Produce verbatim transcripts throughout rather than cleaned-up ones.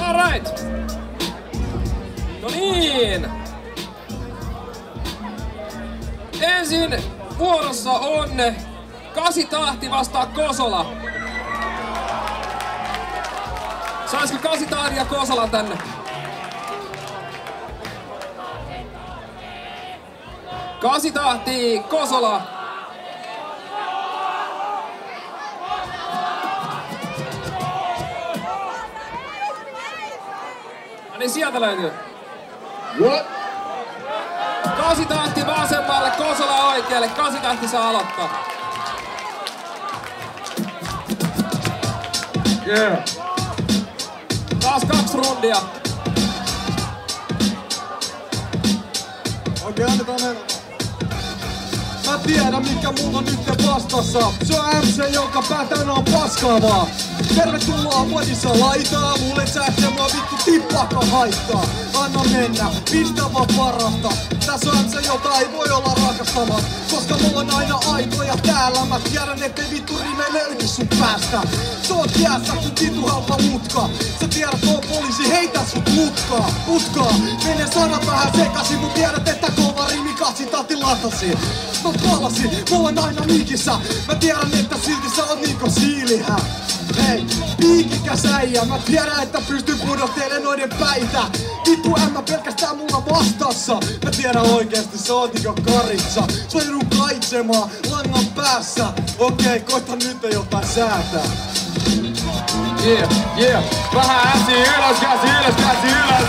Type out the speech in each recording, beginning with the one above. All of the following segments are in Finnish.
Alright. No niin. Ensin vuorossa on Kasitahti vastaa Kosola. Saisiko Kasitahti ja Kosola tänne? Kasitahti, Kosola. No niin, sieltä löytyy. What? Kasitahti vasemmalle, Kosola oikealle. Kasitahti saa aloittaa. Yeah. Taas kaksi rundia. Okei, annetaan mennä. Mä tiedän mikä mulla on nyt vastassa. Se on M C, jonka päätänä on paskaavaa. Tervetuloa vuodissa laitaa. Luulet sä et se mua vittu tippaakaan haittaa. Anna mennä, pistä vaan parasta. Tässä on M C, jota ei voi olla rakastamaan. Koska mulla on aina aitoja täällä. Mä tiedän ettei vittu rime löydy sun päästä. Sä oot jäässä kun vittu halpa mutka. Sä tiedät tuo poliisi heitä sut mutkaa. Mutkaa, menen sanat vähän sekaisin. Mut tiedät että kova rimi Kasitahti latasi. Mä palasin, mulla on aina mikissä. Mä tiedän että silti sä oot niinku siilihä. Hei, piikikäs äijä, mä tiedän että pystyn pudottelemaan noiden päitä. Vittu en mä pelkästään mulla vastassa. Mä tiedän oikeesti sä oot niinku karitsa. Sä joudun kaitsemaan langan päässä. Okei, koita nyt jotain säätää. Yeah, yeah, vähän äsi ylös, käsi ylös, käsi ylös.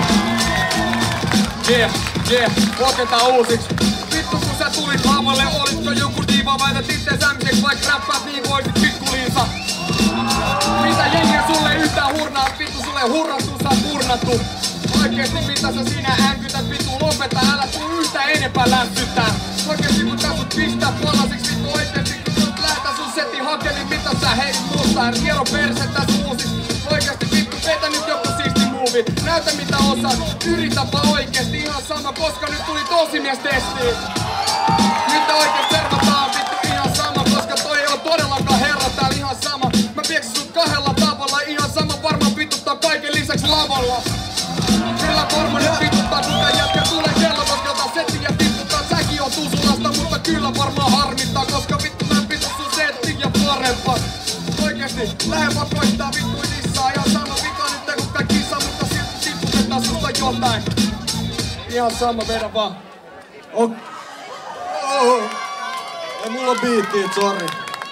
Yeah, yeah, koketaan uusiksi. Vittu kun sä tulit lavalle, olitko joku diiva? Väität itse sämiseksi vaik räppäät niin voisit pikkuliinsa. Mitä jengiä sulle yhtään hurnaa? Vittu sulle hurrattu, sä oot hurnattu. Oikeesti mitä sä sinä änkytät? Vittu lopeta, älä tuu yhtä enempää lämsyttää. Oikeesti kun tää sut pistää palasiksi, vittu oikeesti kun sut lähetä sun setin hakemin, mitä sä heit muusta? Hiero persettä suusis. Oikeesti vittu vetä nyt joku siisti muuvi. Näytä mitä osaat, yritäpä oikeesti ihan sama, koska nyt tuli tosimies testiin. Nyt oikeesti servataan vittu ihan sama, koska toi ei oo todellakaan herra täällä ihan sama. Mä pieksin sut kahdella tavalla, ihan sama varmaan vituttaa kaiken lisäksi lavalla. Kyllä varmaan nyt vituttaa, kuka jätkä tulee kello, koska jotain settiä vituttaa. Säkin on tusulasta, mutta kyllä varmaan harmittaa, koska vittu mä vittu sun settin ja parempaa. Oikeesti, lähde vaan koittaa vittu dissaa, ihan sama vika nyt kun kaikki saa, mutta silti tiputetaan susta jotain. Ihan sama, vedä vaan. Oh. Oh. Ei mulla on biittiä, sori.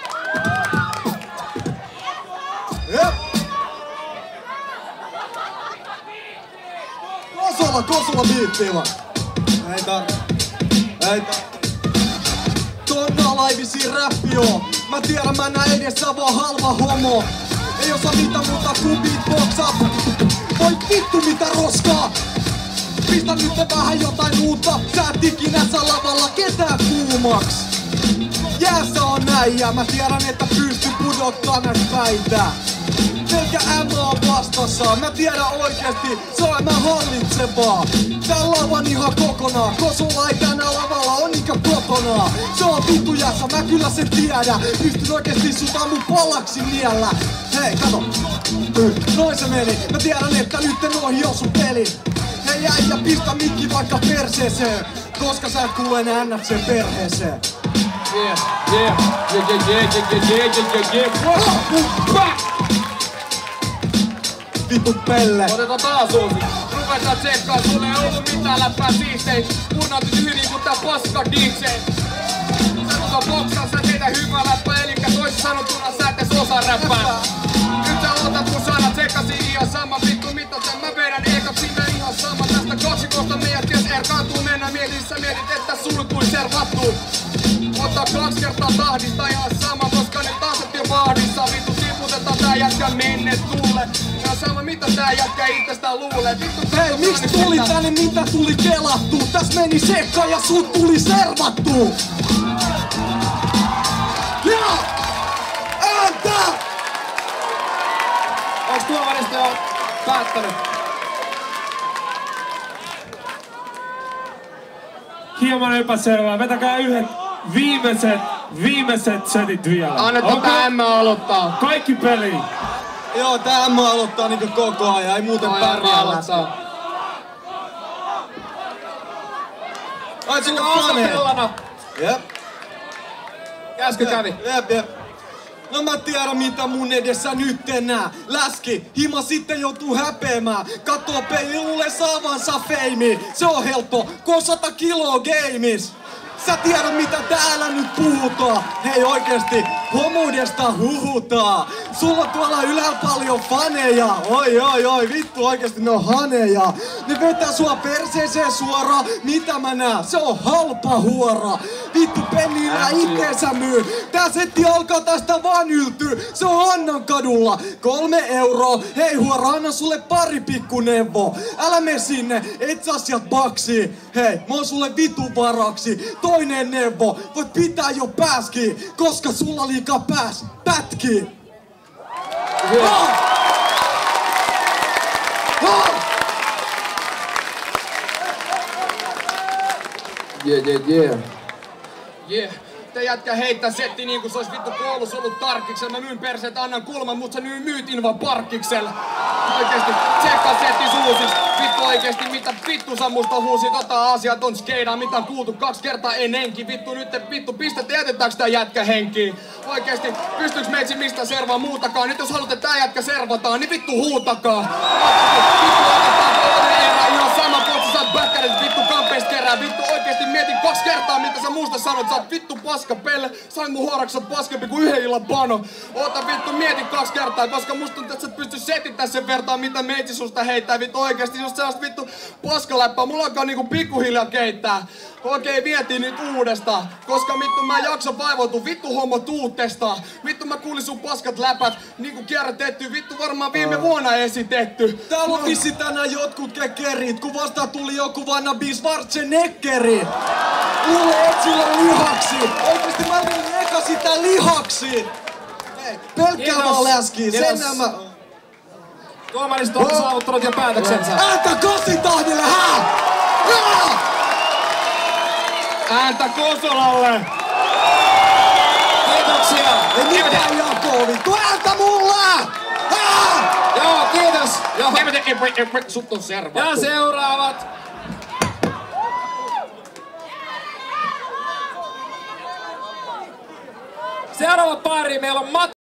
Jep. Kosola, Kosola biittiä vaan. Ei tarvi. Ei tarvi. Tonna laivisi räppi oo. Mä tiedän mä näen edessä vaan halva homo. Ei osaa mitä muuta kuin beatboxaa. Voi vittu mitä roskaa. Pistä nyt vähän jotain uutta. Sä et ikinä saa lavalla ketään kuumaks. Jäässä on äijä, mä tiedän että pystyn pudottaa näistä päitä. Pelkä M on vastassa, mä tiedän oikeesti, se on mä hallitsevaa. Tää lavan ihan kokonaan, Kosola ei tänä lavalla on niinkö kokonaan. Se on vittu jäässä, mä kyllä sen tiedän. Pystyn oikeesti sut ammun palaksi niellä. Hei, kato. Noin se meni, mä tiedän että nyt en ohi on sun peli. Hei äijä, pistä mikki vaikka perseeseen, koska sä et kuulu enää N F C:n perheeseen. Yeah, yeah, yeah, yeah, yeah, yeah, yeah, yeah, yeah, yeah. Vittu pelle. Otetaan taas uusi. Ruvetaan tsekkaa, sulle ei ollu mitään läppää siisteit. Purnautit yhden niinku tää paska D J. Sä tuota boksaa, sä teitä hyvää läppää, elikkä toisin sanottuna sä et ees osaa räppää. Nyt sä otat mun sanat sekaisin ihan sama, vittu mitä sen mä vedän ekaksi me ihan sama. Tästä kaksikosta meidät ties erkaantuu, mennä mietin sä mietit että sulkuin servattuu. Ottaa kaksi kertaa tahdista ihan sama, koska ne taset jo vahdissa. Vittu tiputetaan tää jätkä menne tulle. Ja sama mitä tää jätkä itsestään luulee. Vittu hei, miksi tuli tänne mitä tuli kelattu? Täs meni sekka ja sut tuli servattu. Ja! Ääntä! Onks tuomarista jo päättänyt? Hieman epäselvää. Vetäkää yhdet viimeiset, viimeiset setit vielä. Annetaan okay. tää M aloittaa. Kaikki peliin. Joo, tää M aloittaa niinku koko ajan, ei muuten pärjää läski. Ai sulla on fane. Jep. Käsky kävi. Jep, jep. No mä tiedän mitä mun edessä nyt enää. Läski, hima sitten joutuu häpeämään. Kattoo peili, luulee saavansa feimi. Se on helppo, kun on sata kiloa gameis. Sä tiedät mitä täällä nyt puhutaan. Hei oikeesti, homuudesta huhutaan. Sulla on tuolla ylhäällä paljon faneja. Oi oi oi, vittu oikeesti ne on haneja. Ne vetää sua perseeseen suoraan. Mitä mä näen? Se on halpa huora. Vittu pennillä itteensä myy. Tää setti alkaa tästä vaan yltyy. Se on Hannan kadulla. Kolme euroa. Hei huora, anna sulle pari pikkuneuvo. Älä mene sinne, et saa sieltä baksiin. Hei, mä oon sulle vitun varaksi. Toinen neuvo, voit pitää jo pääski, koska sulla liikaa pääs pätkii. Oh! Oh! Yeah, yeah, yeah. Yeah. Te jätkä heittää setti niinku se ois vittu koulussa ollut tarkkiksella. Mä myyn perseet, annan kulman, mut sä myyt invan parkkiksella. Oikeesti, tsekkaa setti suusis. Vittu oikeesti, mitä vittu sä musta huusit? Ota asiat on skeidaa, mitä on kuultu kaksi kertaa ennenkin. Vittu nyt vittu pistettä, jätetäänkö tää jätkä henkiin? Oikeesti, pystyks meitsi mistä servaa muutakaan? Nyt jos haluatte tää jätkä servataan, niin vittu huutakaa. Oikeesti, vittu otetaan kolme erää, ihan sama potsi, sä oot bäkkärit vittu kampeista kerää. Vittu oikeesti mietin kaksi kertaa, mitä sä muusta sanot. Sä oot vittu paska pelle. Sain mun huoraksi, sä oot paskempi kuin yhden illan pano. Oota vittu, mietin kaksi kertaa, koska musta tuntuu, että sä et pysty setittää sen vertaan, mitä meitsi susta heittää. Vittu oikeesti just sellaista vittu paskaläppää. Mulla alkaa niinku pikkuhiljaa keittää. Okei, vietiin nyt uudestaan. Koska vittu mä en jaksa vaivautua vittu homo tuutesta. Vittu mä kuulin sun paskat läpät niinku kierrätetty. Vittu varmaan viime vuonna esitetty. Täällä on vissi tänään jotkut kekerit, kun vasta tuli joku vannabi Schwarzeneggeri. Luulee et sillä on lihaksi. Oikeesti mä olin eka sitä lihaksi. Hei, pelkkää vaan läski. Sen nämä... Tuomaristo on saavuttanut jo päätöksensä. Ääntä kasitahdille, hää! Hää! Ääntä Kosolalle! Kiitoksia! Ei mitään jakoa vittu, ääntä mulle! Hää! Joo, kiitos! Joo. Sut on servattu. Ja seuraavat! Seuraava pari meillä on Matti